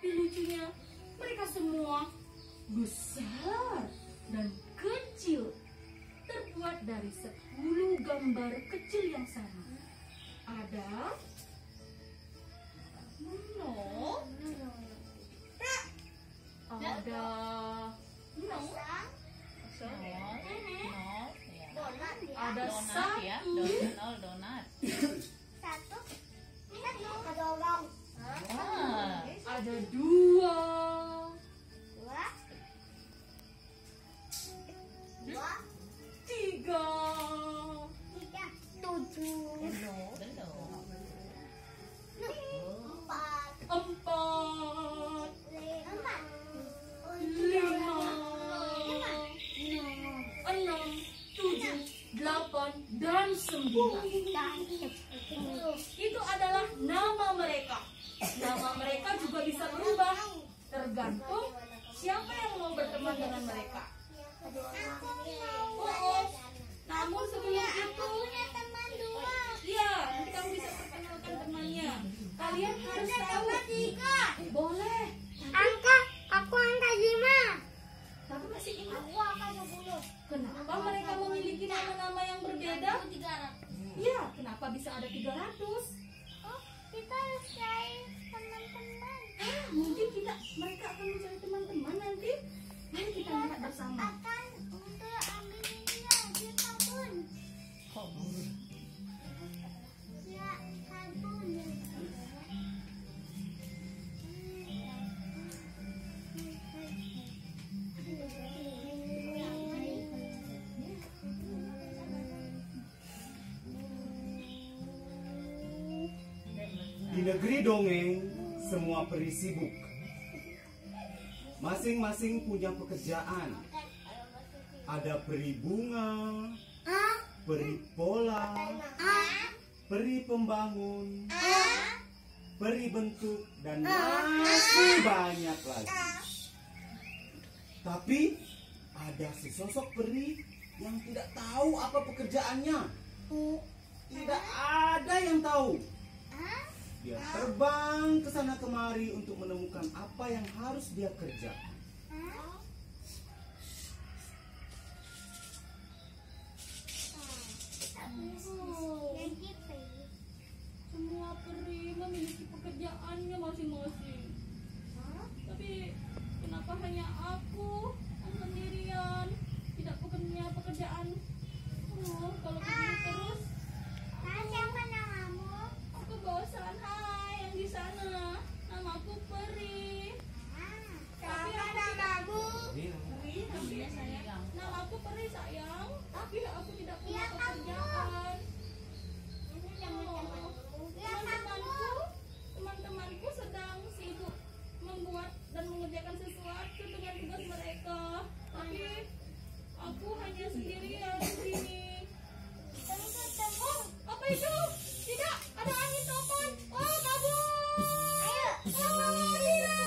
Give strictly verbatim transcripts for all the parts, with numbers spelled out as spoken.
Tapi lucunya, mereka semua besar dan kecil, terbuat dari sepuluh gambar kecil yang sama. Ada no, ada no, ada donat ya, satu, donat, donat. Satu, satu, ada orang. Wah. ada dua, Dua, dua, tiga, tiga, tujuh, Belum, belum. empat, empat, empat, lima, lima, enam, tujuh, delapan, dan sembilan. Itu adalah nama mereka. Nama mereka juga bisa berubah tergantung siapa yang mau berteman dengan mereka. Oh, oh. Namun sebelum itu, teman dua. iya, nanti kamu bisa perkenalkan temannya. Kalian harus tahu. Tiga. Boleh. Angka, aku angka lima. Tapi masih ingat Aku angka sepuluh. kenapa mereka memiliki nama-nama yang berbeda? Iya, kenapa bisa ada tiga ratus? Oh, kita harus cari teman-teman. Ah, mungkin kita mereka akan mencari teman-teman nanti. Mari kita lihat bersama. Akan untuk ambil dia, dia kabur. Kabur. Dia kabur. Di negeri dongeng, semua peri sibuk. Masing-masing punya pekerjaan. Ada peri bunga, Ah, peri pola, ah, peri pembangun, ah, peri bentuk, dan masih banyak lagi. Tapi ada sesosok peri yang tidak tahu apa pekerjaannya. Tidak ada yang tahu. ah. Dia terbang ke sana kemari untuk menemukan apa yang harus dia kerjakan. Semua peri memiliki pekerjaannya masing-masing. Tapi kenapa hanya aku yang sendirian tidak punya pekerjaan? Oh, kalau begini terus Siapa namamu? aku bosan. Hai yang di sana, namaku Peri. Tapi aku tidak Peri, tapi namaku Peri sayang. Tapi aku tidak punya pekerjaan. Oh, teman-temanku, teman-temanku sedang sibuk membuat dan mengerjakan sesuatu dengan tugas mereka. Tapi aku hanya sendirian di sini. Oh, apa itu? Tidak, ada angin topan. Oh, kabur. Oh, tidak.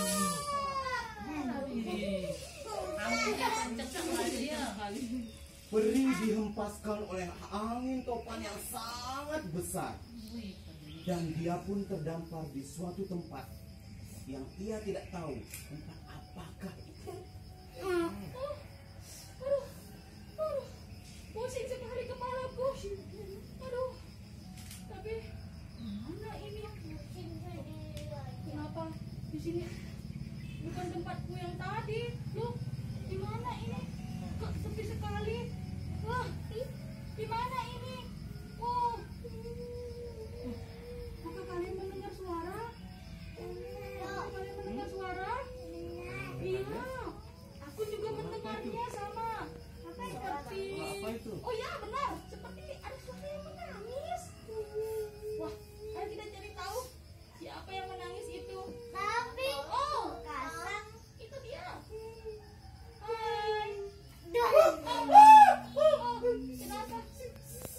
Kamu jangan cecak lagi ya kali. Peri dihempaskan oleh angin topan yang sangat besar. Dan dia pun terdampar di suatu tempat yang ia tidak tahu tempat apakah itu. Oh, aduh, aduh, pusing sekali kepalaku. Aduh, tapi mana ini? Kenapa di sini bukan tempatku yang tadi? Loh, di mana ini? Kok sepi sekali? Wah, di mana ini? Oh, apakah kalian mendengar suara? Apakah kalian mendengar suara? Iya, aku juga mendengarnya sama. Seperti, Apa itu? oh ya benar, seperti ada suara yang menangis. Wah, ayo kita cari tahu siapa yang menangis itu. Tapi Oh, kasar. itu dia. Hai. Duh. Oh, oh, oh, kenapa?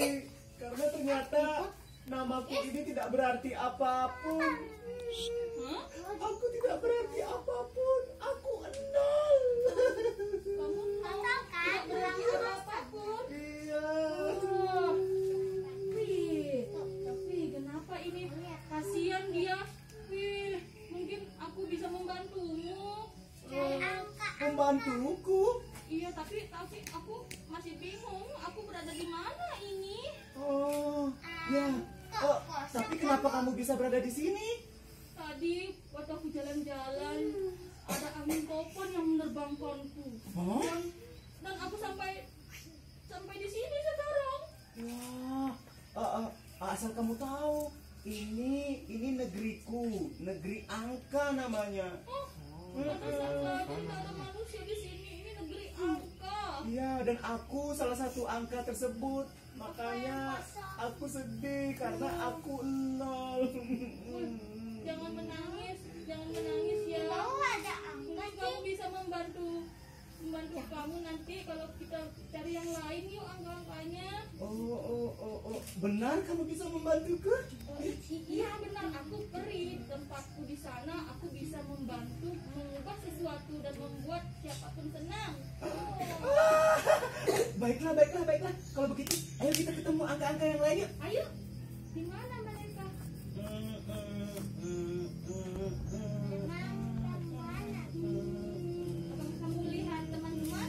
karena ternyata namaku ini tidak berarti apapun. Hah? Aku tidak berarti apapun. Aku nol. Kamu Tahu kan? tidak berarti apa-apapun. Iya. Oh, Wih, tapi kenapa ini? Kasihan dia. Wih, mungkin aku bisa membantumu. Cari Eh, angka. Membantuku. Iya, tapi tapi aku masih bingung. Aku berada di mana ini? Oh, ya. Oh, tapi kenapa kamu bisa berada di sini? Tadi waktu aku jalan-jalan ada angin topan yang menerbangkanku. Hah? Dan, dan aku sampai sampai di sini sekarang. Wah, ah, ah, asal kamu tahu, ini ini negeriku, negeri angka namanya. Oh, pada saat tidak ada manusia di sini. Ini negeri angka. Iya, dan aku salah satu angka tersebut. Makanya aku sedih karena aku nol. Jangan menangis, jangan menangis ya. Tahu ada angka Mungkin sih. kamu bisa membantu membantu kamu nanti kalau kita cari yang lain yuk angka-angkanya. Oh, oh, oh, oh, benar kamu bisa membantuku? Eh, Iya benar, aku peri. Tempatku di sana aku bisa membantu mengubah sesuatu dan membuat siapapun senang. Oh. Ah, baiklah, baiklah, baiklah. Kalau begitu, ayo kita ketemu angka-angka yang lain yuk. Ayo, di mana mereka? Mm, mm, mm, mm, mm. Mana mana? Apakah kamu lihat teman-teman?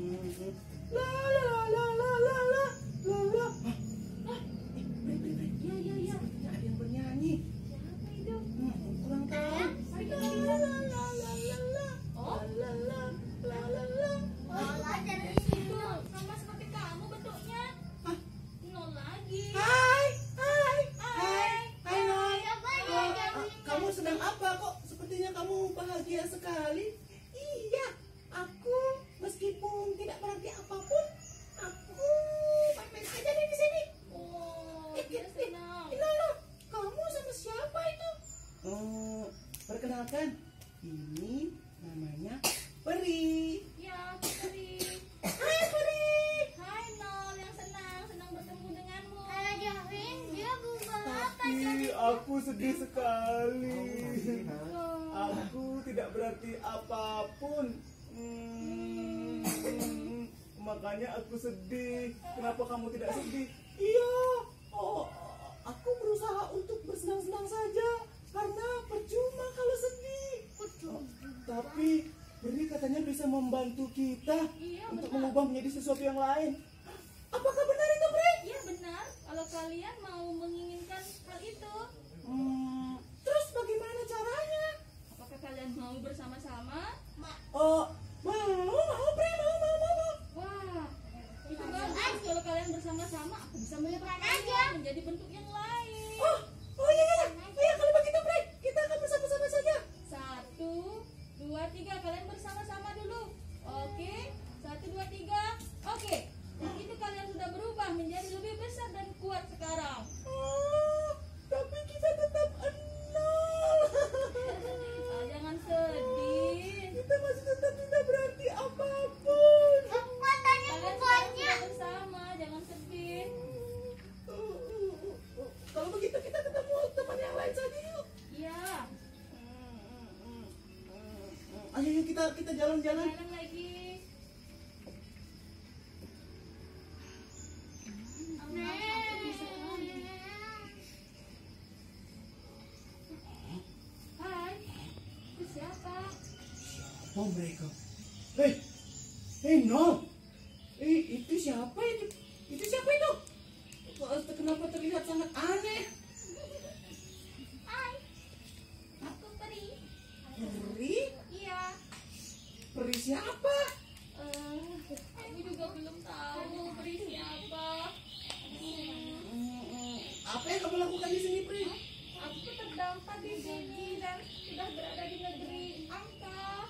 La la la la la la la la. Ah, Eh, Bre, bre, bre. ya ya ya. Sepertinya ada yang bernyanyi. Siapa itu? Hmm, kurang tahu. Ayo. La la la la la la. Oh, La la la la la. Oh, dari itu situ. sama seperti kamu bentuknya. Ah. Nol lagi. Hai, hai, hai, hai Nol. Coba Ah, ya ah, jadi. kamu sedang apa kok? Sepertinya kamu bahagia sekali. Iya, aku meskipun tidak berarti apapun, aku baik-baik saja nih di sini. Oh, Eh, dia eh, senang. eh, Nol, kamu sama siapa itu? Oh, perkenalkan, ini namanya Peri. Ya, Putri. Hai Peri. Hai Nol, yang senang, senang bertemu denganmu. Kalau Jahwin dia berubah apa Tapi jadi? aku sedih sekali. Oh, Aku tidak berarti apapun. Hmm, makanya aku sedih. Kenapa kamu tidak sedih? Iya. Oh, aku berusaha untuk bersenang-senang saja karena percuma kalau sedih. Oh, tapi Beri katanya bisa membantu kita Iya, untuk benar. mengubah menjadi sesuatu yang lain. Apakah benar itu, Beri? Iya benar. Kalau kalian mau menginginkan hal itu, Hmm, terus bagaimana caranya? apakah kalian mau bersama-sama? Oh, mau, mau, Bre, mau, mau, mau, mau. Wah, itu bagus. Kalau kalian bersama-sama, aku bisa mengubah kalian menjadi bentuk yang lain. Oh, oh iya, iya, iya, kalau begitu, Bre, kita akan bersama-sama saja. Satu, dua, tiga. Kalian bersama-sama dulu. Oke, satu, dua, tiga. Oke. Dan itu kalian sudah berubah menjadi lebih besar dan kuat sekarang. Oh, tapi kita tetap nol. Ah, jangan sedih. Kita masih tetap tidak berarti apapun. Kekuatannya Kalian bukannya. sekarang bersama, jangan sedih. Oh, oh, oh, oh. Kalau begitu kita ketemu teman yang lain saja yuk. Iya. Ayo, yuk kita kita jalan-jalan. Jalan lagi. Hai, itu siapa? Oh mereka. Hei, hei no. Eh itu siapa itu? Itu siapa itu? Kok kenapa terlihat sangat aneh? Hai, aku Peri. Peri? Iya. Peri siapa? Eh, aku juga belum tahu Peri siapa. Hmm, apa yang kamu lakukan di sini, Pri? Aku terdampar di sini dan sudah berada di negeri angka.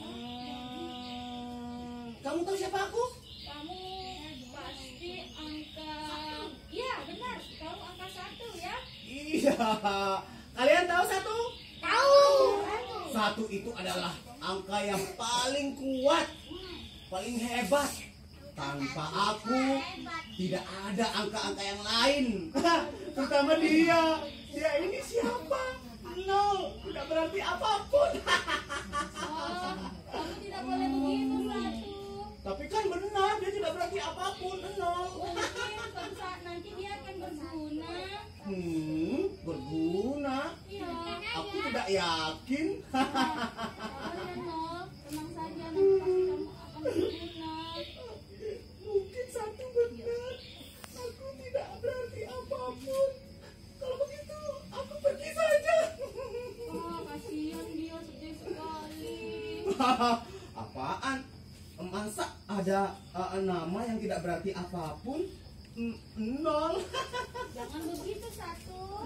Hmm, kamu tahu siapa aku? Kamu pasti angka. Iya benar, kamu angka satu ya. Iya. Kalian tahu satu? Tahu. Satu itu adalah angka yang paling kuat, paling hebat. Tanpa aku tidak ada angka-angka yang lain. Terutama dia. Dia ini siapa? Nol. Tidak berarti apapun. Oh, kamu tidak boleh begitu satu. Tapi kan benar, dia tidak berarti apapun. Nol. Mungkin suatu saat nanti dia akan berguna. Hmm, berguna. Iya. Aku tidak yakin. Sabar ya Nol, tenang saja nanti pasti kamu akan berguna. Mungkin satu benar. Aku tidak berarti apapun. Kalau begitu, aku pergi saja. Oh, kasihan dia sedih sekali. Apaan? Masa ada uh, nama yang tidak berarti apapun? N- Nol. Jangan begitu satu.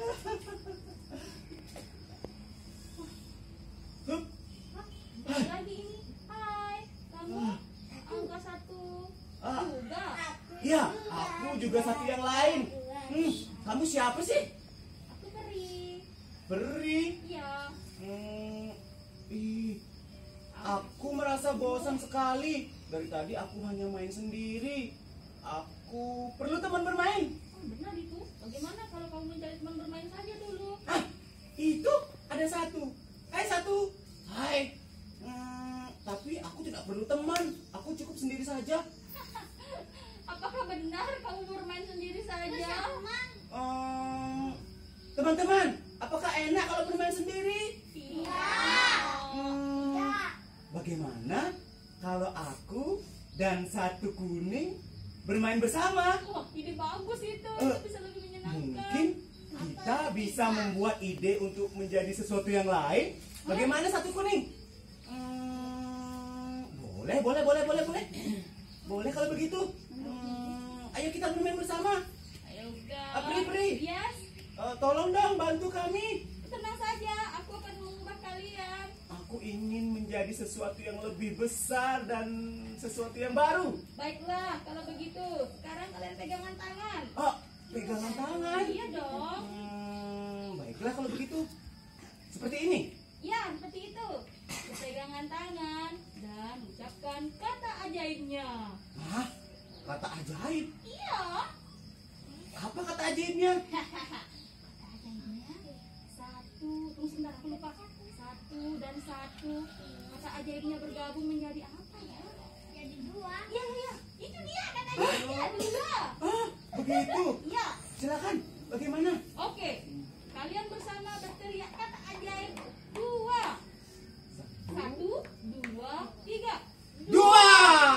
Hup. Hah, lagi ini. Hai, kamu angka satu Ah, juga. ya, aku juga satu yang lain. Hmm, kamu siapa sih? Aku Peri. Beri. Iya. Hmm, ih, aku merasa bosan sekali. Dari tadi aku hanya main sendiri. Aku perlu teman bermain. Oh, benar itu. Bagaimana kalau kamu mencari teman bermain saja dulu? Ah, itu ada satu. Hai satu. Hai. Hmm, tapi aku tidak perlu teman. Aku cukup sendiri saja. Apakah benar kamu bermain sendiri saja? Hmm, teman-teman, apakah enak kalau bermain sendiri? Iya. Hmm, bagaimana kalau aku dan satu kuning bermain bersama? Wah, ide bagus itu. Eh, Bisa lebih menyenangkan. Mungkin kita bisa membuat ide untuk menjadi sesuatu yang lain. Bagaimana satu kuning? Hmm, boleh, boleh, boleh, boleh, boleh. Boleh kalau begitu. Hmm, ayo kita bermain bersama. Ayo udah. Ah, Pri, Pri. Yes. Eh, tolong dong bantu kami. Tenang saja, aku akan mengubah kalian. Aku ingin menjadi sesuatu yang lebih besar dan sesuatu yang baru. Baiklah, kalau begitu, sekarang kalian pegangan tangan. Oh, pegangan tangan. Iya dong. Hmm, baiklah kalau begitu. Seperti ini. Ya, seperti itu. Pegangan tangan dan ucapkan kata ajaibnya. Hah? Kata ajaib? Iya. Apa kata ajaibnya? Kata ajaibnya satu. Tunggu sebentar, aku lupa. Satu dan satu. Kata ajaibnya bergabung menjadi apa ya? Jadi dua. Iya, iya. Itu dia kata ajaibnya. Dua. Ah, begitu. Iya. Silakan. Bagaimana? Oke. Kalian bersama berteriak kata ajaib. Dua. Satu, dua, tiga. Dua.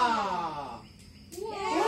Wow.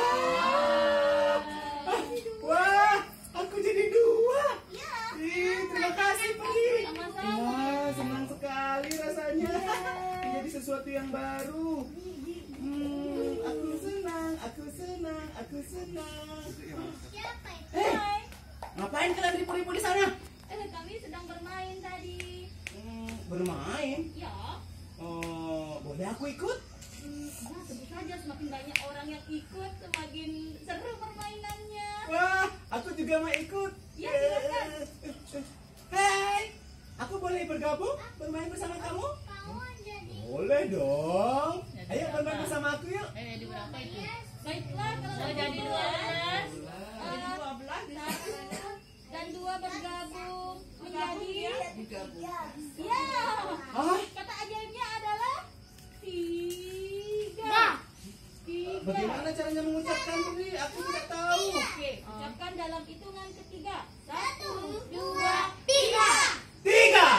Wah, aku jadi dua. Ya. Ih, terima kasih Pri. Sama-sama. Wah, senang sekali rasanya. Menjadi sesuatu yang baru. Hmm, aku senang, aku senang, aku senang. Siapa itu? Eh, Hai. ngapain kalian ribu-ribu di sana? Eh, kami sedang bermain tadi. Hmm, bermain. Ya. Oh, boleh aku ikut? Hmm, ya, tentu saja semakin banyak orang yang ikut, semakin seru permainannya. Wah, aku juga mau ikut. Ya, silakan. Hai, aku boleh bergabung bermain bersama kamu? Kamu jadi Boleh dong. Jadi Ayo bermain berapa? bersama aku yuk. Eh, jadi berapa itu? Baiklah, kalau Oh, jadi begitu. dua belas. Eh, satu dan dua bergabung menjadi ya. Hah? Kata ajaibnya adalah tiga. Tiga. Bagaimana caranya mengucapkan ini? Aku tidak tahu. Oke, ucapkan dalam hitungan ketiga. Satu, dua, tiga. Tiga.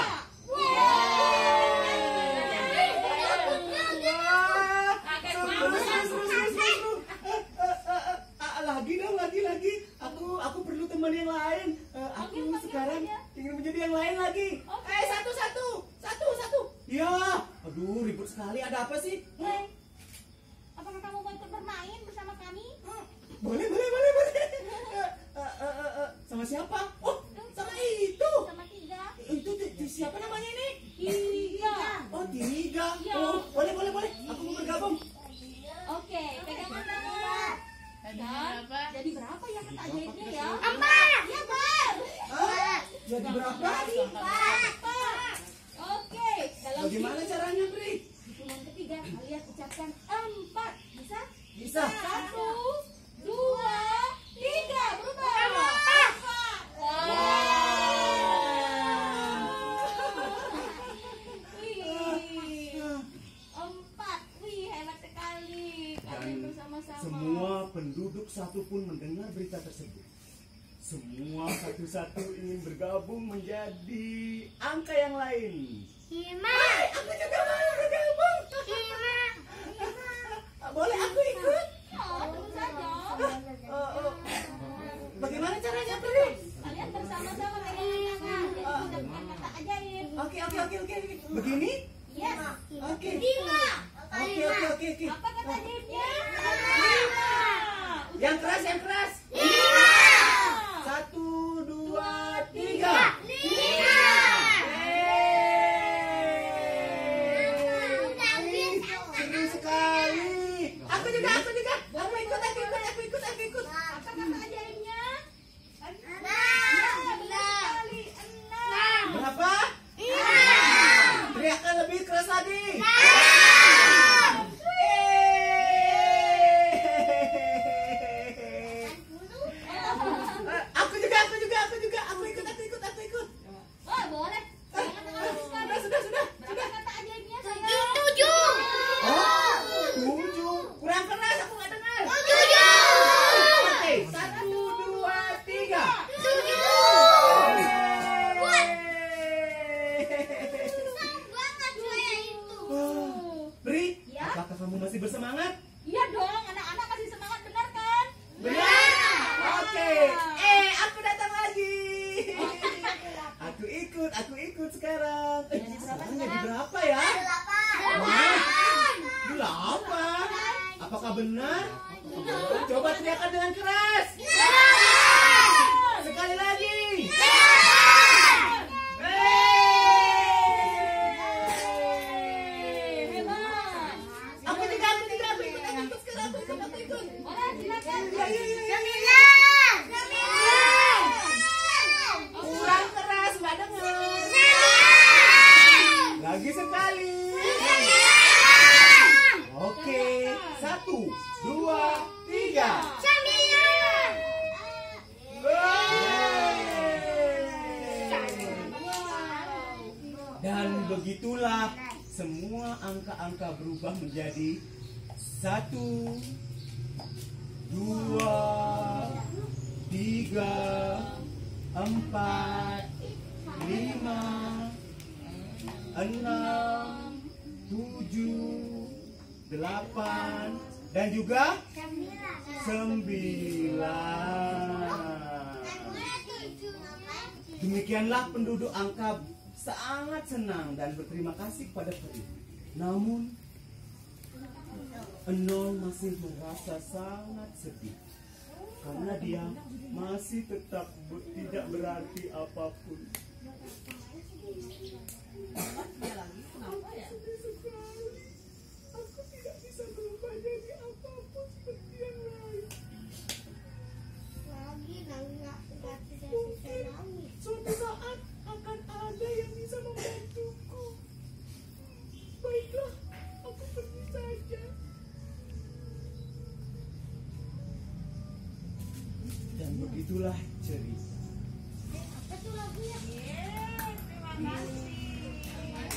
Wah. Wah, seru, seru, seru, seru, seru. Eh, eh, eh, eh, lagi dong, lagi, lagi. Aku, aku perlu teman yang lain. Eh, aku Panggil, panggil sekarang saja. ingin menjadi yang lain lagi. Oke. Eh, satu, satu, satu, satu. Ya, aduh, ribut sekali. Ada apa sih? Hai. Apakah kamu mau ikut bermain bersama kami? Boleh, boleh, boleh, boleh. Eh, eh, eh, eh, eh, sama siapa? Oh, sama itu. Sama tiga. Itu ti- ti- siapa namanya ini? Tiga. Oh, Tiga. Iya. Oh, boleh, boleh, boleh. Aku mau bergabung. Oke, pegangan tangan. Jadi Dan berapa? jadi berapa ya kata ajaibnya ya? Empat. Ya, Bar. Hah? Jadi berapa? Empat. Oke, dalam Bagaimana caranya, Pri? hitungan ketiga kalian ucapkan empat. Bisa? Bisa. Satu, dua, tiga, berubah. Wih, empat, wih hebat sekali. Kalian Dan bersama-sama. semua penduduk satu pun mendengar berita tersebut. Semua satu-satu ingin bergabung menjadi angka yang lain. Lima. Aku juga mau bergabung. Lima. Boleh aku ikut? Ya, tentu saja. Oh, oh. Bagaimana caranya, Pri? Kalian bersama-sama pegangan tangan. Jadi kita bukan kata ajaib. Oke, oke, oke, oke. Begini? Yes. Oke. Lima. Oke, oke, oke, oke. Apa kata ajaibnya? Lima. Yang keras, yang keras. Lima. Satu, dua, tiga. Lima. Seru sekali. Aku juga, aku juga. Aku ikut, aku ikut, aku ikut, aku ikut. Apa kata ajaibnya? Enam. Ya, benar sekali. Enam. Berapa? Teriakan lebih keras lagi. Aku juga, aku juga, aku juga. Aku ikut, aku ikut, aku ikut. Oh, boleh. Jangan terlalu sekali. Sudah, sudah, sudah. Berapa kata ajaibnya, sayang? Tujuh. Oh, tujuh. Kurang keras, aku nggak dengar. Tujuh. Oke, satu, dua, tiga. Banget saya itu. Bri, Ya? apakah kamu masih bersemangat? Iya dong, anak-anak masih semangat, benar kan? Benar. Oke. Eh, aku datang lagi. Aku ikut, aku ikut sekarang. Eh, sekarang jadi berapa ya? Wah, delapan. Apakah benar? Coba teriakan dengan keras. Sekali lagi. Hebat. Aku juga, aku juga, aku ikut, aku ikut sekarang, aku ikut, aku ikut. Boleh, silakan. Ya, ya, ya, ya. Sembilan. Sembilan. Kurang keras, nggak dengar. Lagi sekali. Oke, satu, dua, tiga. Sembilan. Dan begitulah semua angka-angka berubah menjadi satu, dua, tiga, empat, lima, enam, tujuh, delapan, dan juga sembilan. Demikianlah penduduk angka sangat senang dan berterima kasih kepada Peri. Namun Enol masih merasa sangat sedih karena dia masih tetap ber- tidak berarti apapun. Kenapa ya? Aku tidak bisa berubah jadi apapun seperti yang lain. Suatu saat akan ada yang bisa membantuku. Baiklah, aku pergi saja. Dan begitulah cerita.